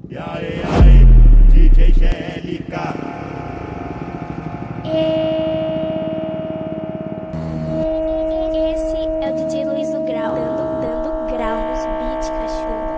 E aí, DJ GLK. Esse é o DJ Luiz do Grau, dando grau nos beats, cachorro.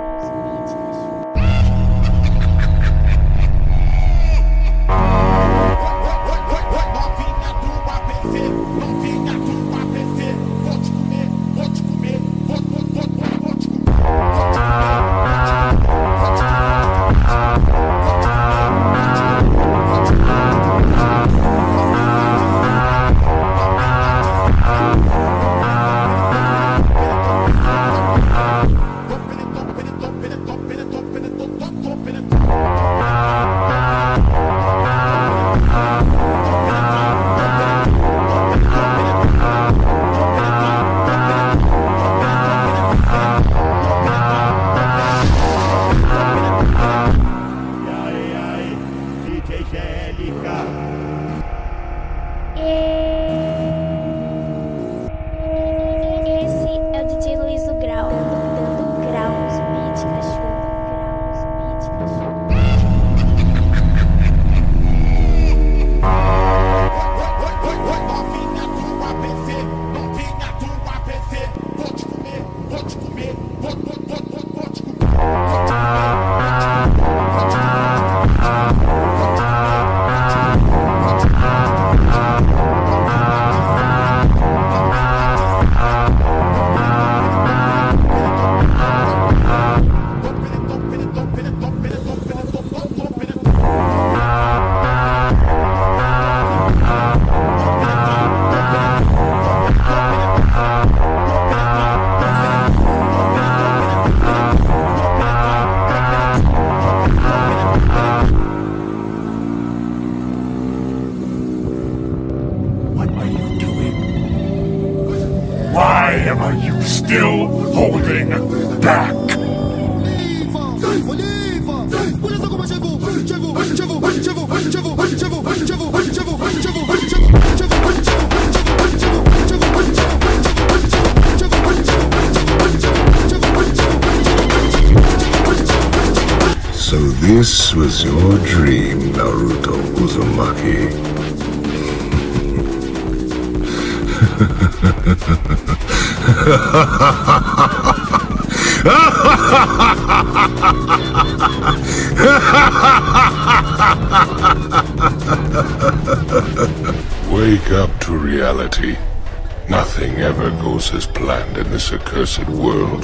Esse é o DJ Luiz do Grau, dando grau nos beats, cachorro. Why are you still holding back? So this was your dream, Naruto Uzumaki. Wake up to reality. Nothing ever goes as planned in this accursed world.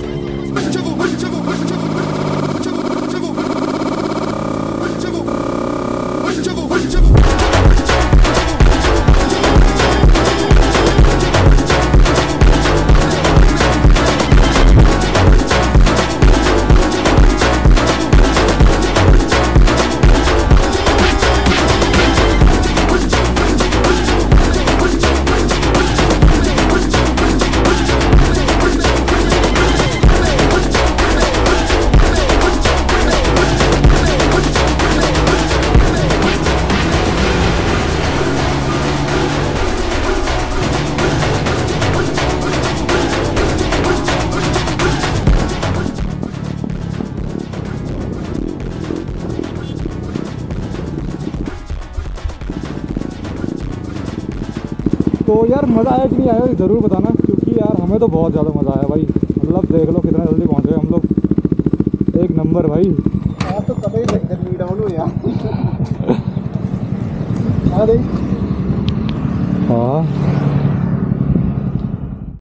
तो यार मज़ा आया कि नहीं आया ज़रूर बताना, क्योंकि यार हमें तो बहुत ज़्यादा मज़ा आया भाई। मतलब देख लो कितना जल्दी पहुँच गए हम लोग, एक नंबर भाई। आप तो कभी नहीं डाउन हो यार। हाँ